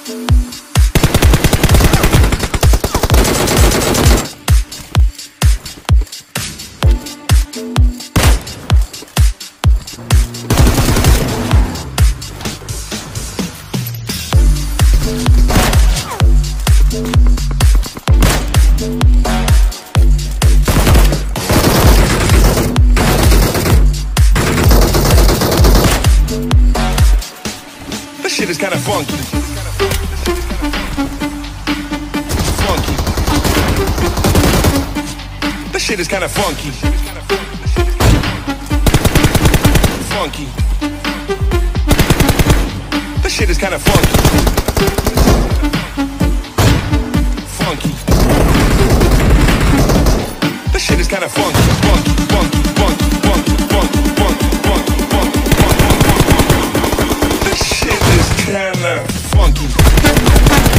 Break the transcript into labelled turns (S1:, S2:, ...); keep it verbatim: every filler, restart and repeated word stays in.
S1: Shit is kinda funky. Funky. This shit is kinda funky. Funky. This shit is kinda funky. Funky. This shit is kinda funky. Funky, funky, funky, funky, funky, funky, funky, funky, funky. This shit is kinda funky.